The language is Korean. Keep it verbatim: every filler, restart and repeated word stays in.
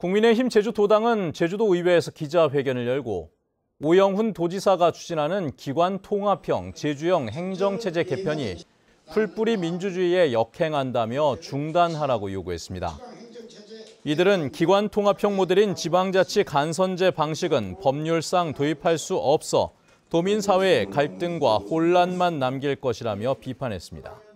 국민의힘 제주도당은 제주도의회에서 기자회견을 열고 오영훈 도지사가 추진하는 기관통합형 제주형 행정체제 개편이 풀뿌리 민주주의에 역행한다며 중단하라고 요구했습니다. 이들은 기관통합형 모델인 지방자치 간선제 방식은 법률상 도입할 수 없어 도민사회에 갈등과 혼란만 남길 것이라며 비판했습니다.